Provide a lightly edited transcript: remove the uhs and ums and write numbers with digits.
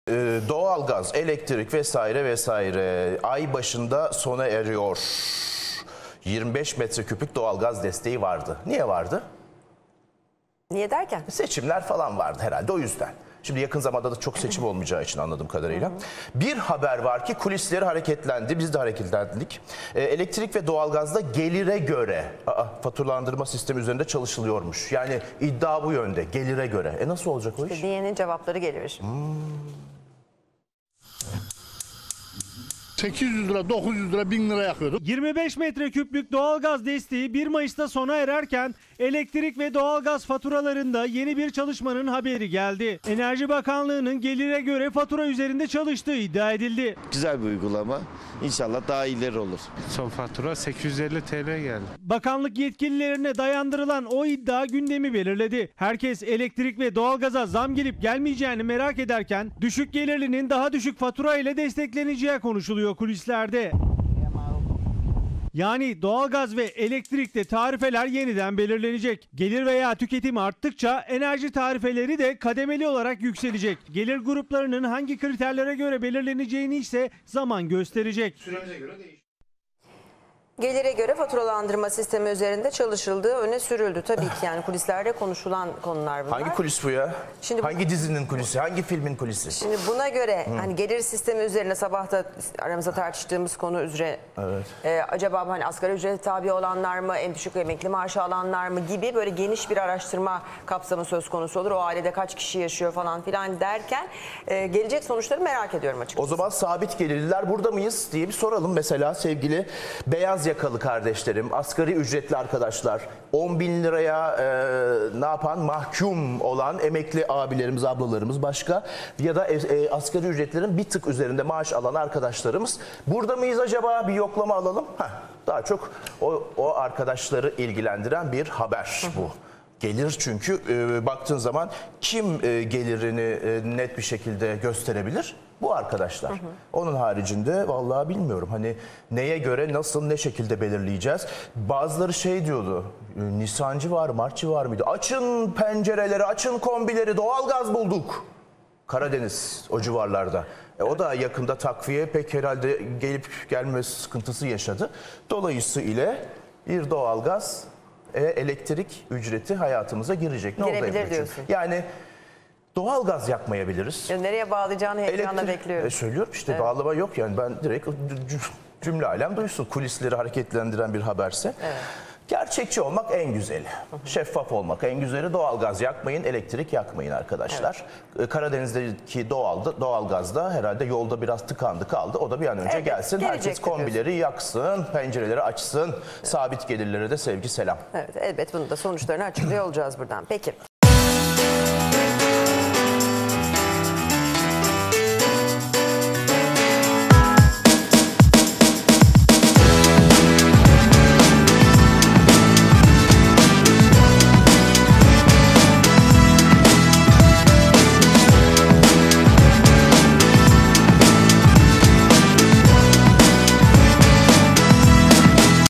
Doğalgaz, elektrik vesaire vesaire ay başında sona eriyor. 25 metreküplük doğalgaz desteği vardı. Niye vardı? Niye derken? Seçimler falan vardı herhalde o yüzden. Şimdi yakın zamanda da çok seçim olmayacağı için anladığım kadarıyla. Bir haber var ki kulisleri hareketlendi, biz de hareketlendik. Elektrik ve doğalgazda gelire göre faturalandırma sistemi üzerinde çalışılıyormuş. Yani iddia bu yönde, gelire göre. Nasıl olacak o iş? Diyenin cevapları geliyor. 800 lira, 900 lira, 1000 lira yakıyorduk. 25 metreküplük doğalgaz desteği 1 Mayıs'ta sona ererken elektrik ve doğalgaz faturalarında yeni bir çalışmanın haberi geldi. Enerji Bakanlığı'nın gelire göre fatura üzerinde çalıştığı iddia edildi. Güzel bir uygulama. İnşallah daha ileri olur. Son fatura 850 TL geldi. Bakanlık yetkililerine dayandırılan o iddia gündemi belirledi. Herkes elektrik ve doğalgaza zam gelip gelmeyeceğini merak ederken düşük gelirlinin daha düşük fatura ile destekleneceği konuşuluyor kulislerde. Yani doğalgaz ve elektrikte tarifeler yeniden belirlenecek. Gelir veya tüketim arttıkça enerji tarifeleri de kademeli olarak yükselecek. Gelir gruplarının hangi kriterlere göre belirleneceğini ise zaman gösterecek. Süremize göre değişiyor. Gelire göre faturalandırma sistemi üzerinde çalışıldığı öne sürüldü. Tabii ki yani kulislerde konuşulan konular bunlar. Hangi kulis bu ya? Şimdi hangi dizinin kulisi? Hangi filmin kulisi? Şimdi buna göre hani gelir sistemi üzerine sabah da aramızda tartıştığımız konu üzere acaba hani asgari ücrete tabi olanlar mı, en düşük emekli maaşı alanlar mı gibi böyle geniş bir araştırma kapsamı söz konusu olur. O ailede kaç kişi yaşıyor falan filan derken gelecek sonuçları merak ediyorum açıkçası. O zaman sabit gelirliler burada mıyız diye bir soralım. Mesela sevgili beyaz yakalı kardeşlerim, asgari ücretli arkadaşlar, 10 bin liraya ne yapan mahkum olan emekli abilerimiz, ablalarımız başka ya da asgari ücretlerin bir tık üzerinde maaş alan arkadaşlarımız. Burada mıyız acaba? Bir yoklama alalım. Daha çok o arkadaşları ilgilendiren bir haber bu. Gelir çünkü baktığın zaman kim gelirini net bir şekilde gösterebilir? Bu arkadaşlar. Onun haricinde vallahi bilmiyorum. Hani neye göre, nasıl, ne şekilde belirleyeceğiz? Bazıları şey diyordu. Nisancı var, Martçı var mıydı? Açın pencereleri, açın kombileri, doğalgaz bulduk. Karadeniz o civarlarda. O da yakında takviye pek herhalde gelip gelme sıkıntısı yaşadı. Dolayısıyla bir doğalgaz, elektrik ücreti hayatımıza girecek. Ne Girebilir diyorsun. Yani doğalgaz yakmayabiliriz. Nereye bağlayacağını heyecanla bekliyorum. Söylüyorum işte bağlama yok yani ben direkt cümle alem duysun. Kulisleri hareketlendiren bir haberse. Evet. Gerçekçi olmak en güzeli. Şeffaf olmak en güzeli. Doğalgaz yakmayın, elektrik yakmayın arkadaşlar. Evet. Karadeniz'deki doğalgazda herhalde yolda biraz tıkandı kaldı. O da bir an önce gelsin. Herkes kombileri yaksın, pencereleri açsın. Evet. Sabit gelirlere de sevgi selam. Evet, elbet bunun da sonuçlarını açıklıyor olacağız buradan. Peki.